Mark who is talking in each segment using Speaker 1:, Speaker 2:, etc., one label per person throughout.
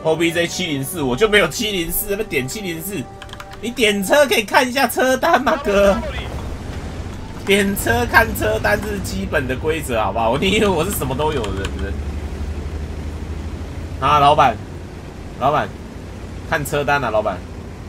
Speaker 1: OBJ 704，我就没有704，那边点704。你点车可以看一下车单吗，哥？点车看车单这是基本的规则，好不好？你以为我是什么都有的人？啊，老板，看车单啊，老板。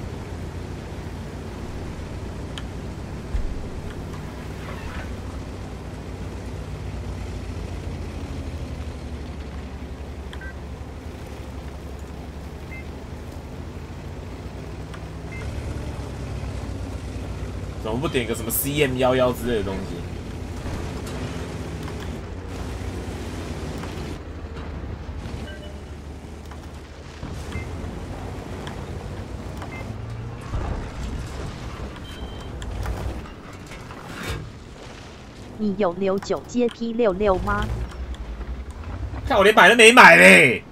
Speaker 1: 怎么不点个什么 CM11之类的东西？
Speaker 2: 你有69阶 P66吗？
Speaker 1: 看我连买都没买嘞！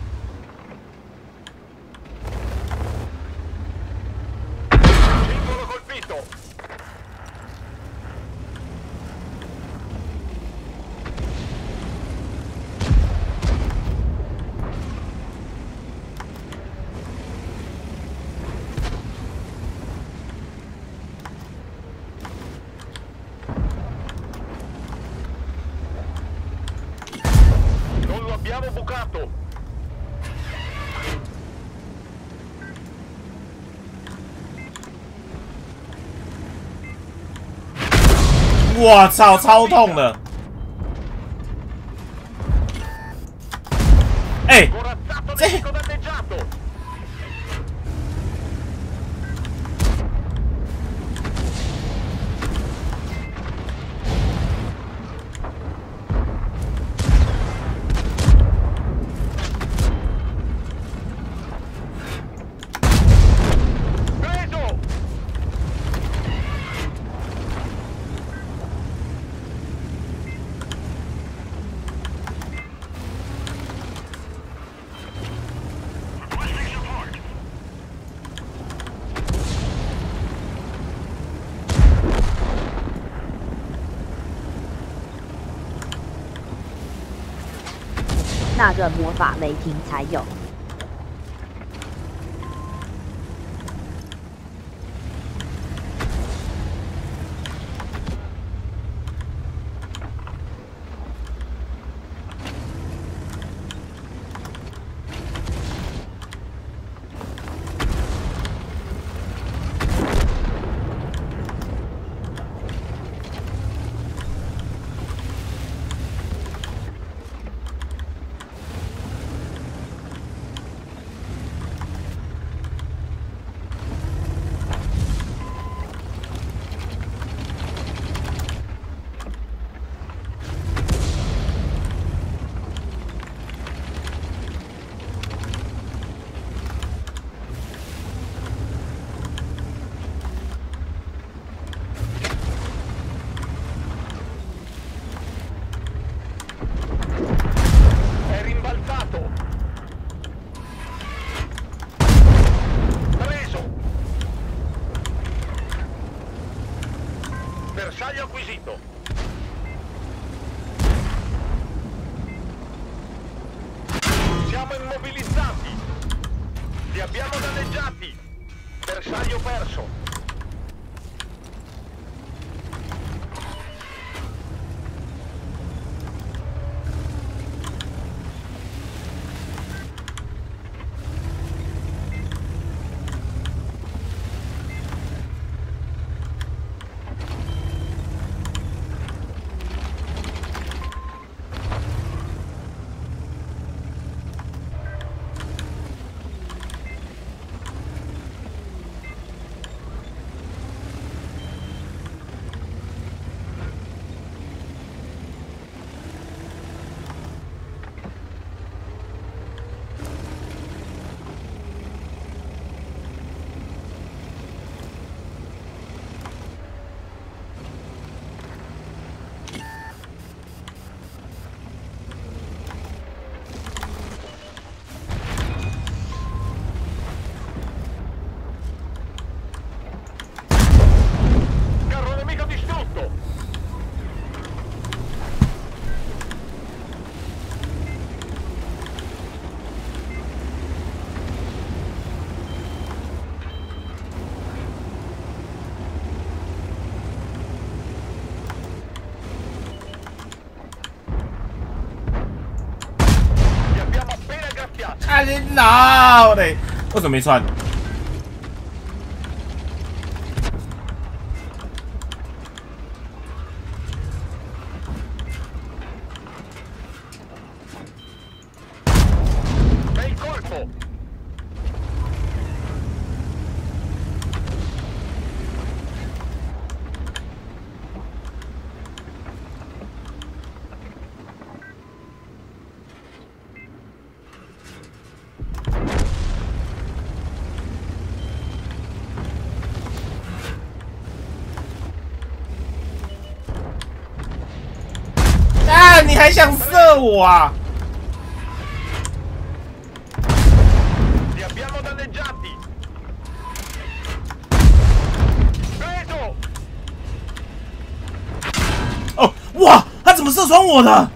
Speaker 1: 我操，超痛的！哎、这
Speaker 2: 那个魔法雷霆才有。
Speaker 3: Bersaglio acquisito. Siamo immobilizzati. Li abbiamo danneggiati. Bersaglio perso.
Speaker 1: 干你老嘞！为什么没穿？啊！你还想射我啊？ 哦，哇！他怎么射穿我的？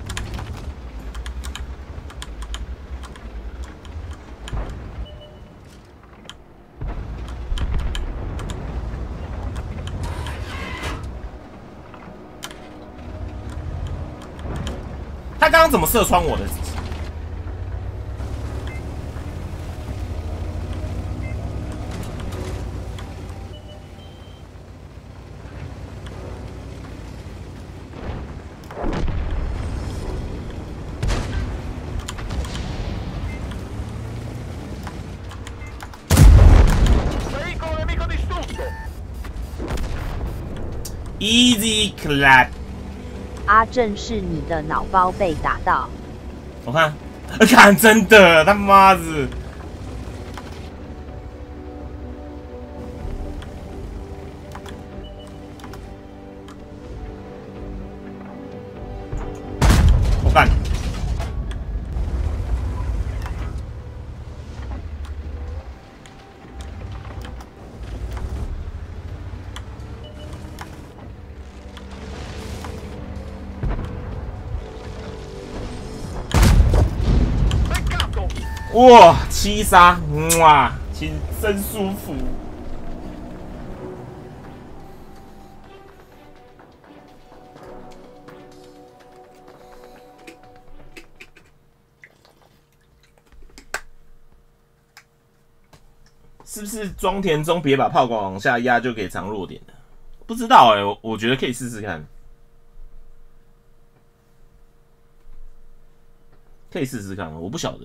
Speaker 1: 他刚刚怎么射穿我的？Easy clap。
Speaker 2: 阿正是你的脑包被打到。
Speaker 1: 我看，看真的他妈的。我干。哇，7杀，哇，亲，真舒服。是不是装田中别把炮管往下压就可以藏弱点的？不知道哎、我觉得可以试试看，可以试试看，我不晓得。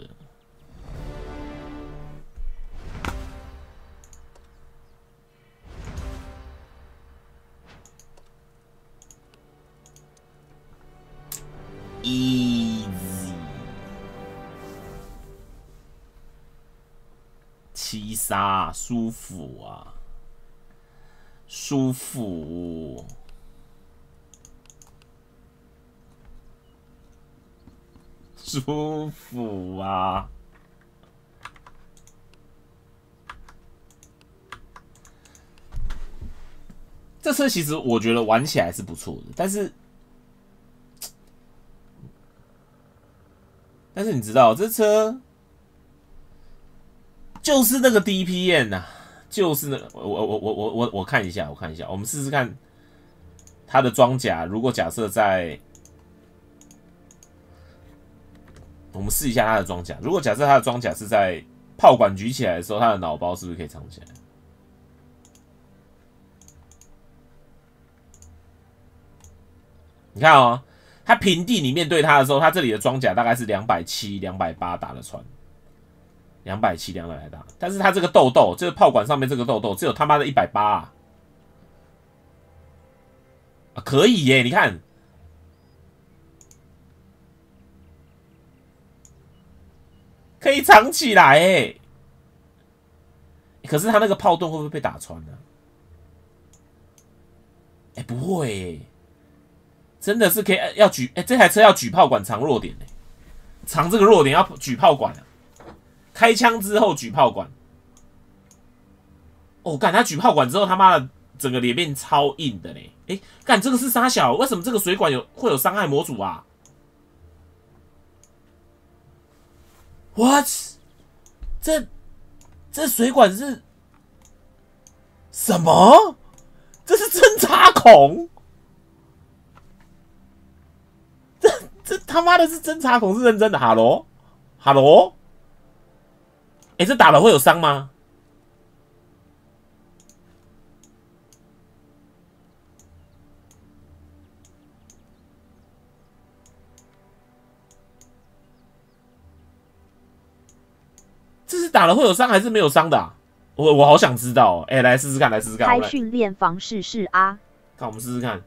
Speaker 1: Easy， 7杀舒服啊，舒服，舒服啊！这车其实我觉得玩起来是不错的，但是你知道，这车就是那个 DPM 呐、啊，就是那个我看一下，我们试试看它的装甲。如果假设在，我们试一下它的装甲。如果假设它的装甲是在炮管举起来的时候，它的脑包是不是可以藏起来？你看哦。 他平地你面对他的时候，他这里的装甲大概是270、280打得穿，270、280打。但是他这个豆豆，就是炮管上面这个豆豆，只有他妈的180啊！可以耶，你看，可以藏起来耶。可是他那个炮盾会不会被打穿呢？哎，不会耶。 真的是可以要举这台车要举炮管藏弱点呢，藏这个弱点要举炮管啊！开枪之后举炮管，哦，干他举炮管之后他妈的整个脸面超硬的嘞！哎，干这个是杀小，为什么这个水管会有伤害模组啊 ？What？ 这水管是什么？这是侦察孔？ 这他妈的是侦察孔，是认真的。哈喽， 哎，这打了会有伤吗？这是打了会有伤还是没有伤的啊？我好想知道哦。哎，来试试看，来试试看。
Speaker 2: 开训练房试试啊！
Speaker 1: 看，我们试试看。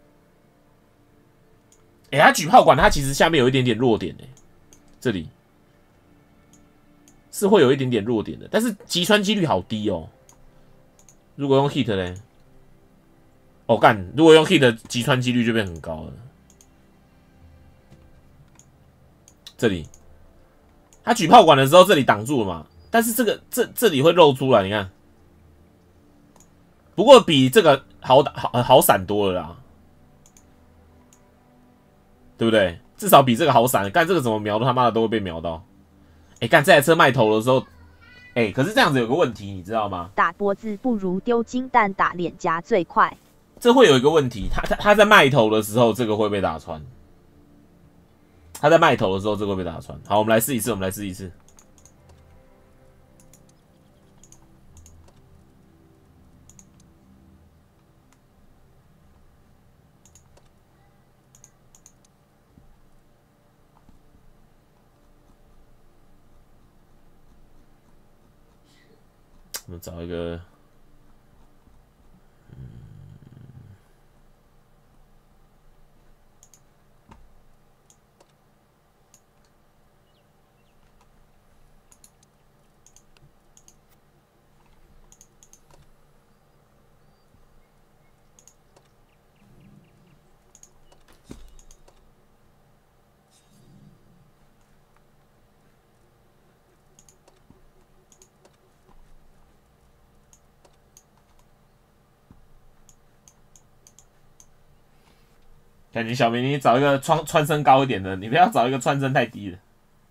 Speaker 1: 哎，他举炮管，它其实下面有一点点弱点哎，这里是会有一点点弱点的，但是击穿几率好低哦。如果用 hit 呢？哦干，如果用 hit 击穿几率就变很高了。这里，他举炮管的时候，这里挡住了嘛？但是这里会露出来，你看。不过比这个好闪多了啦，对不对？至少比这个好闪。干这个怎么瞄都他妈的都会被瞄到。哎，干这台车卖头的时候，哎，可是这样子有个问题，你知道吗？
Speaker 2: 打脖子不如丢金蛋打脸颊最快。
Speaker 1: 这会有一个问题，他在卖头的时候，这个会被打穿。他在卖头的时候，这个会被打穿。好，我们来试一次，我们来试一次。我们找一个，感觉小明，你找一个穿身高一点的，你不要找一个穿身太低的。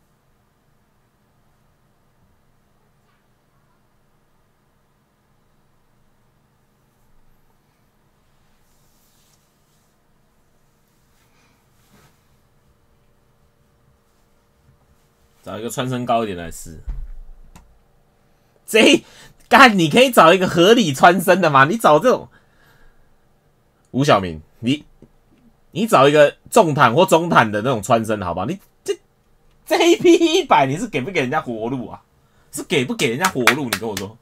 Speaker 1: 找一个穿身高一点来试。干，你可以找一个合理穿身的嘛？你找这种吴小明，你找一个重坦或中坦的那种穿身，好不好？你这AP100，你是给不给人家活路啊？是给不给人家活路？你跟我说。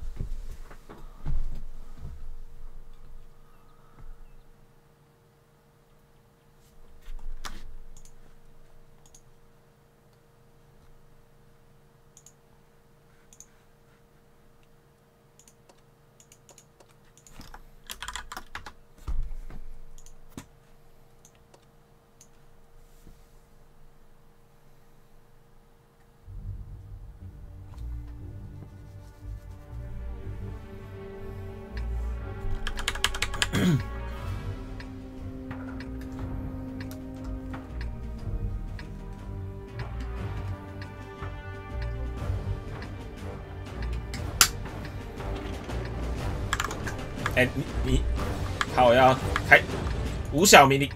Speaker 1: 哎，你，好，我要开吴小明，你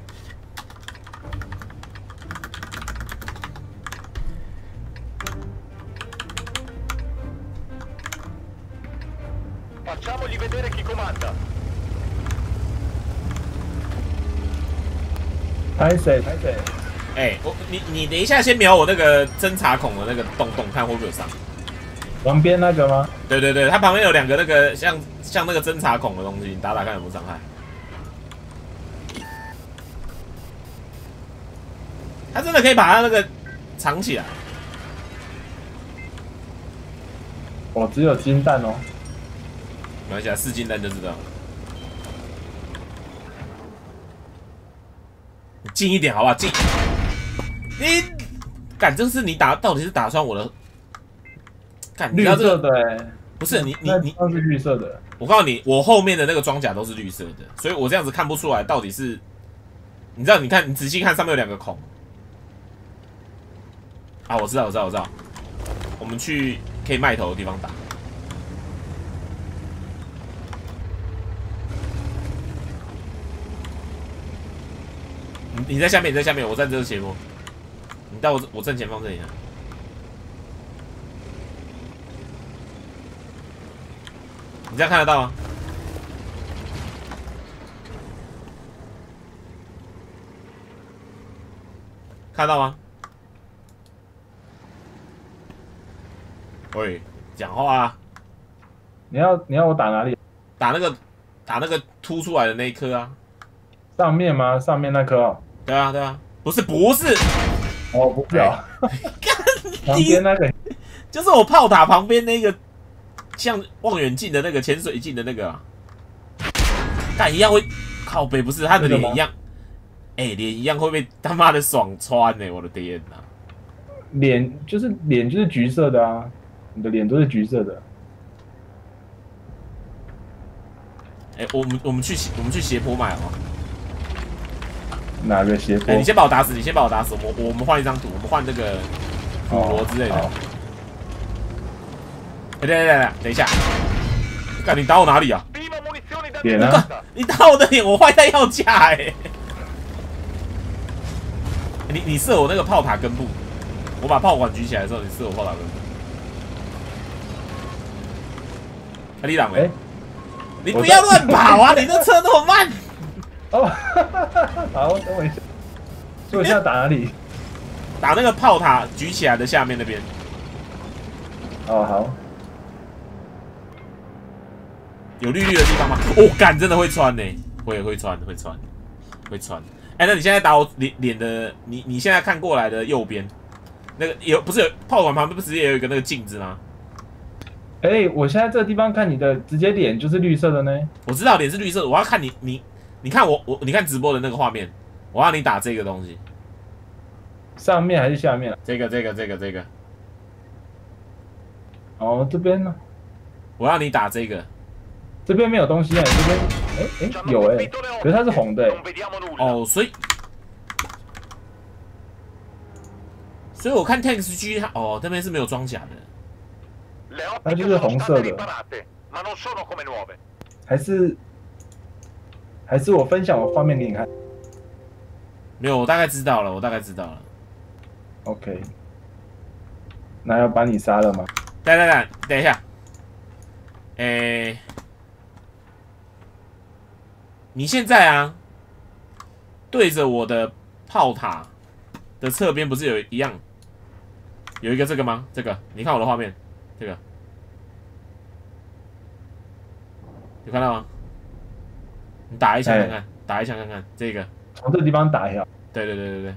Speaker 3: Facciamogli vedere chi comanda.
Speaker 4: 抬谁？
Speaker 1: 哎，你等一下，先瞄我那个侦察孔的那个洞，看会不会有伤。
Speaker 4: 旁边那个吗？
Speaker 1: 对对对，它旁边有两个那个像那个侦察孔的东西，你打看有没有伤害。它真的可以把它那个藏起来。
Speaker 4: 哦，只有金蛋哦。
Speaker 1: 没关系啊，试金弹就知道。你近一点好不好？近。你，干，这是你到底是打穿我的？干，
Speaker 4: 绿色的哎，
Speaker 1: 不是你
Speaker 4: 那是绿色的。
Speaker 1: 我告诉你，我后面的那个装甲都是绿色的，所以我这样子看不出来到底是。你知道？你看，你仔细看上面有两个孔。啊，我知道。我们去可以卖头的地方打。你在下面，我在这个斜坡。你到我正前方这里啊。 这样看得到吗？看到吗？喂，讲话啊！
Speaker 4: 你要我打哪里？
Speaker 1: 打那个凸出来的那一颗啊！
Speaker 4: 上面吗？上面那颗哦。
Speaker 1: 对啊，对啊，不是，
Speaker 4: 哦，不是哦。旁边那个
Speaker 1: 就是我炮塔旁边那个像望远镜的那个潜水镜的那个啊，但一样会靠北，不是他的脸一样，脸一样会被他妈的爽穿呢、我的天哪！
Speaker 4: 脸就是橘色的啊，你的脸都是橘色的。
Speaker 1: 我们去斜坡买哦。
Speaker 4: 哪个斜坡？
Speaker 1: 你先把我打死，我们换一张图，我们换那个普罗之类的。等一下，干你打我哪里啊？
Speaker 4: 脸啊！
Speaker 1: 你打我的脸，我坏在要价哎！你射我那个炮塔根部，我把炮管举起来的时候，你射我炮塔根部。李朗哎，你不要乱跑啊！你那车那么慢。
Speaker 4: 哦，好，等我一下。所以我现在打哪里？
Speaker 1: 打那个炮塔举起来的下面那边。
Speaker 4: 哦，好。
Speaker 1: 有绿绿的地方吗？哦，干，真的会穿呢、会穿。哎、那你现在打我脸的，你现在看过来的右边，那个不是有炮管旁边不是也有一个那个镜子吗？
Speaker 4: 我现在这个地方看你的直接脸就是绿色的呢。
Speaker 1: 我知道脸是绿色的，我要看你看你看直播的那个画面，我要你打这个东西，
Speaker 4: 上面还是下面啊？
Speaker 1: 这个。
Speaker 4: 哦，这边呢？
Speaker 1: 我要你打这个。
Speaker 4: 这边没有东西啊，这边有可是它是红的
Speaker 1: 哦，所以我看 Tanks G 它这边是没有装甲的，
Speaker 4: 它就是红色的。还是我分享我画面给你看。
Speaker 1: 没有，我大概知道了。
Speaker 4: OK， 那要把你杀了吗？
Speaker 1: 等一下，你现在啊，对着我的炮塔的侧边不是有一个这个吗？这个，你看我的画面，这个有看到吗？你打一枪看看，这个
Speaker 4: 从这个地方打一下。
Speaker 1: 对。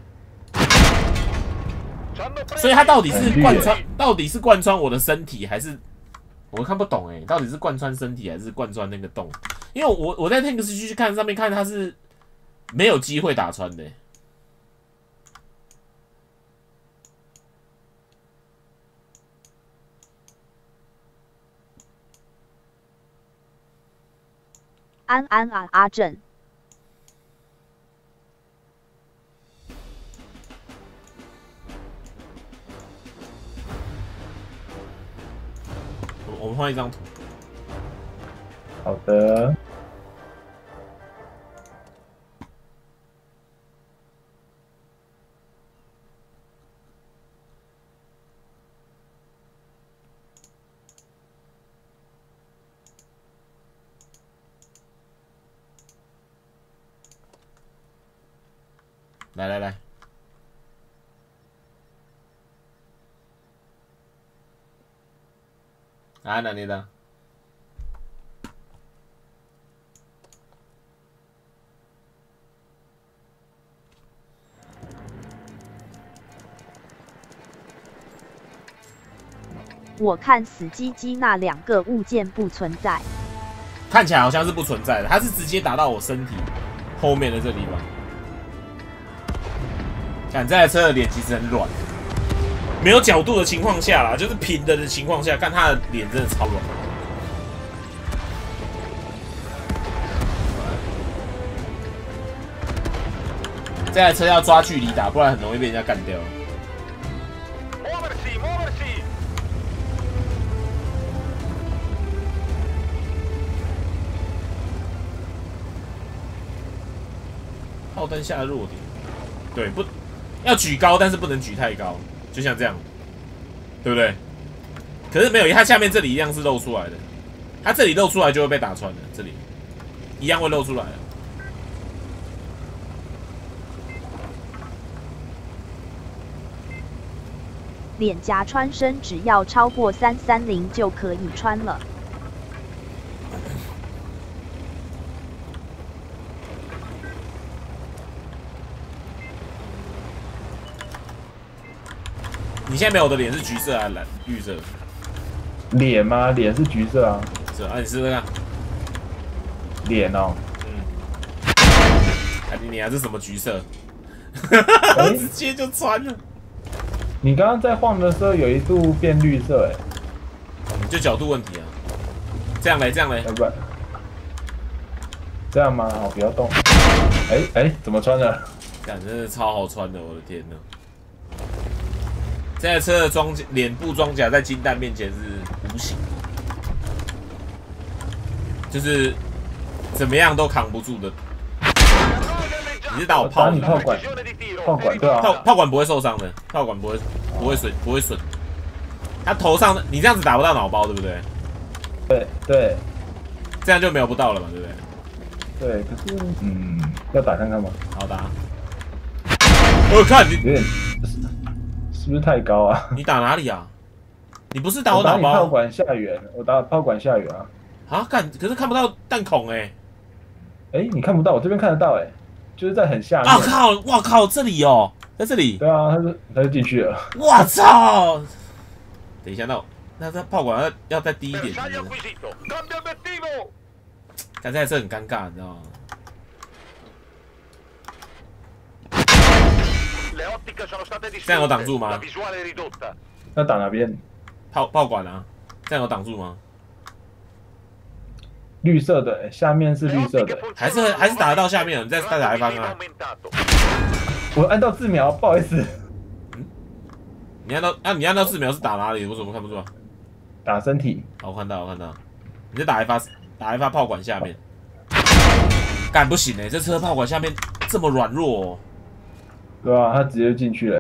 Speaker 1: 所以它到底是贯穿我的身体，还是我看不懂到底是贯穿身体还是贯穿那个洞？因为我在 Tanks G 去看上面看它是没有机会打穿的。
Speaker 2: 安啊，阿正。
Speaker 1: 我们换一张图。
Speaker 4: 好的。
Speaker 1: 来，哪里的？
Speaker 2: 我看死鸡鸡那2个物件不存在，
Speaker 1: 看起来好像是不存在的，它是直接打到我身体后面的这地方。看这台车的脸其实很软，没有角度的情况下啦，就是平的情况下，看他的脸真的超软。这台车要抓距离打，不然很容易被人家干掉。炮弹下的弱点，对，不要举高，但是不能举太高，就像这样，对不对？可是没有，它下面这里一样是露出来的。 它这里露出来就会被打穿的，这里一样会露出来的。
Speaker 2: 脸颊穿身只要超过330就可以穿了。
Speaker 1: 你现在没有的脸是橘色还是蓝绿色？
Speaker 4: 脸吗？脸是橘色啊。
Speaker 1: 是啊，你试试看。
Speaker 4: 脸哦。
Speaker 1: 啊你啊，这什么橘色？
Speaker 4: 欸、
Speaker 1: 直接就穿了。
Speaker 4: 你刚刚在晃的时候有一度变绿色，哎，
Speaker 1: 就角度问题啊。这样嘞，这样嘞。
Speaker 4: 要不然这样吗？好，不要动。哎，怎么穿的？
Speaker 1: 感真的超好穿的，我的天哪！这台车的脸部装甲在金蛋面前是无形，就是怎么样都扛不住的。你是打我炮？
Speaker 4: 打你炮管，炮管对啊，
Speaker 1: 炮管不会受伤的，炮管不会损。他头上的你这样子打不到脑包，对不对？
Speaker 4: 对，
Speaker 1: 这样就没有不到了嘛，对不对？
Speaker 4: 对，可是要打看看吗？
Speaker 1: 好打。我看你
Speaker 4: 有点是不是太高啊？
Speaker 1: 你打哪里啊？你不是打我脑包？
Speaker 4: 打你炮管下缘，我打炮管下缘啊。
Speaker 1: 啊，可是看不到弹孔哎。
Speaker 4: 你看不到，我这边看得到哎。就是在很下面。
Speaker 1: 啊靠！哇靠！这里哦，在这里。
Speaker 4: 对啊，他就进去了。
Speaker 1: 我操！等一下，那这炮管要再低一点。刚才这很尴尬，你知道吗？这样有挡住吗？
Speaker 4: 那打哪边？
Speaker 1: 炮管啊，这样有挡住吗？
Speaker 4: 绿色的，下面是绿色的，
Speaker 1: 还是打得到下面？你再打一发啊！
Speaker 4: 我按到自瞄，不好意思。
Speaker 1: 你按到4秒是打哪里？我怎么看不出来？
Speaker 4: 打身体。
Speaker 1: 好，我看到。你再打一发炮管下面。干不行这车炮管下面这么软弱哦。
Speaker 4: 对啊，他直接进去了。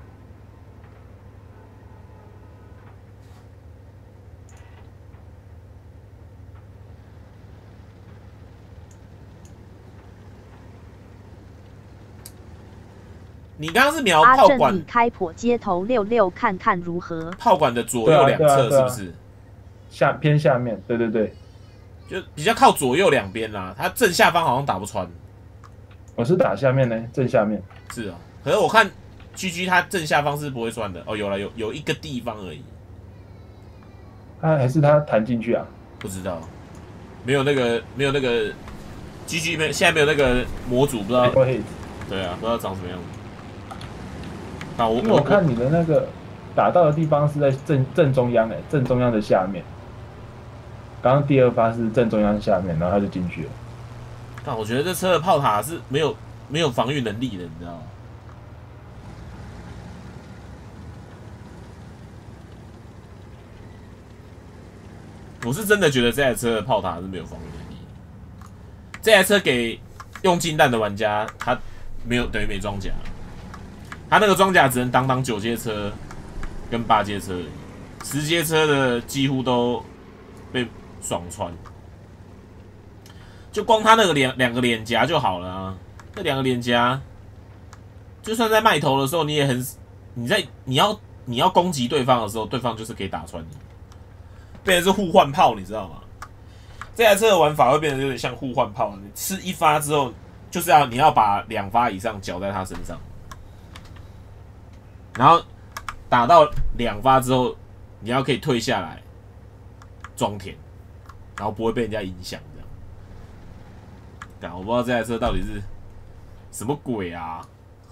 Speaker 1: 你刚刚是瞄炮管，
Speaker 2: 你开破街头66看看如何？
Speaker 1: 炮管的左右两侧是不是？
Speaker 4: 偏下面，对，
Speaker 1: 就比较靠左右两边啦。它正下方好像打不穿。
Speaker 4: 我是打下面呢，正下面。
Speaker 1: 是啊，可是我看 GG 它正下方是不会穿的哦，有一个地方而已。
Speaker 4: 还是他弹进去啊？
Speaker 1: 不知道，没有那个 GG 现在没有那个模组，不知道。对啊，不知道长什么样子。
Speaker 4: 因为我看你的那个打到的地方是在正中央正中央的下面。刚刚第2发是正中央下面，然后他就进去了。
Speaker 1: 但我觉得这车的炮塔是没有防御能力的，你知道吗？我是真的觉得这台车的炮塔是没有防御能力的。这台车给用近弹的玩家，他等于没装甲。他那个装甲只能挡9阶车跟8阶车而已，10阶车的几乎都被爽穿。就光他那个两个脸颊就好了啊，那2个脸颊，就算在卖头的时候，你要攻击对方的时候，对方就是可以打穿你，变成是互换炮，你知道吗？这台车的玩法会变得有点像互换炮，你吃1发之后，就是你要把2发以上缴在他身上。然后打到2发之后，你要可以退下来装填，然后不会被人家影响这样。但我不知道这台车到底是什么鬼啊！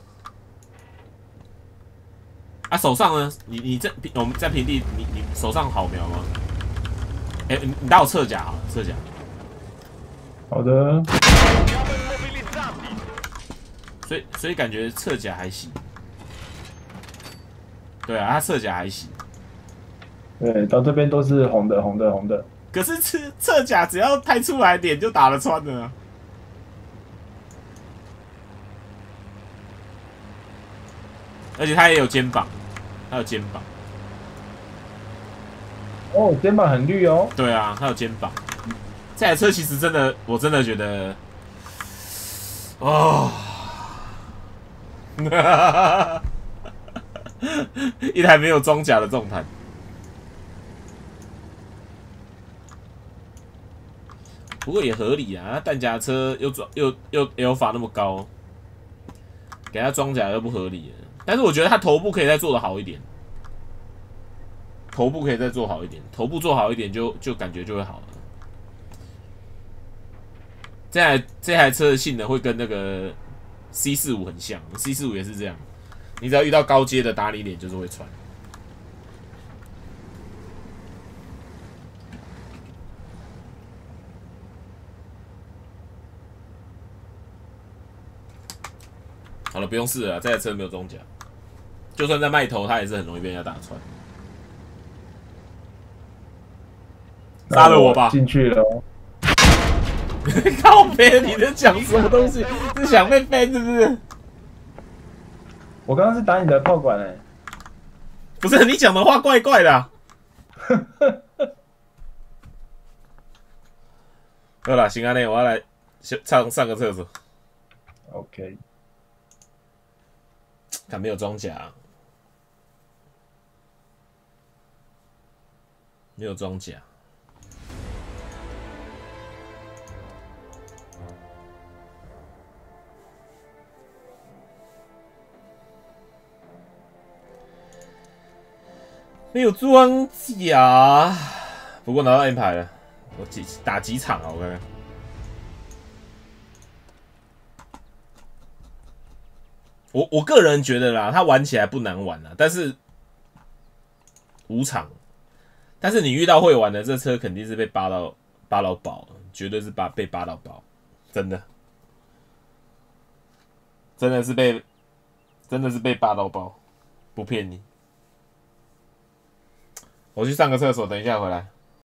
Speaker 1: 手上呢？我们在平地，你手上好瞄吗？你打我侧甲好了，侧甲。
Speaker 4: 好的。
Speaker 1: 所以感觉侧甲还行。对啊，他侧甲还行。
Speaker 4: 对，到这边都是红的。
Speaker 1: 可是侧甲只要拍出来脸就打得穿了啊。而且他也有肩膀，
Speaker 4: 哦，肩膀很绿哦。
Speaker 1: 对啊，他有肩膀。 这台车其实真的，我真的觉得，哦，一台没有装甲的重弹。不过也合理啊，弹夹车又 Alpha 那么高，给他装甲又不合理。但是我觉得他头部可以再做得好一点，头部可以再做好一点，头部做好一点就感觉就会好了。这台车的性能会跟那个 C45 很像 ，C45 也是这样，你只要遇到高阶的打你脸就是会穿。好了，不用试了，这台车没有装甲，就算在卖头，它也是很容易被人家打穿。杀了我吧！
Speaker 4: 进去了。
Speaker 1: 靠边！你在讲什么东西？是想被飞是不是？
Speaker 4: 我刚刚是打你的炮管欸。
Speaker 1: 不是你讲的话怪怪的、啊。好了，行啊，那我要来上个厕所。
Speaker 4: OK。
Speaker 1: 看没有装甲，没有装甲。没有装甲，不过拿到 M 牌了。我打几场啊？我看看。我个人觉得啦，他玩起来不难玩啊，但是5场，但是你遇到会玩的，这车肯定是被扒到爆，绝对是被扒到爆，真的是被扒到爆，不骗你。我去上个厕所，等一下回来。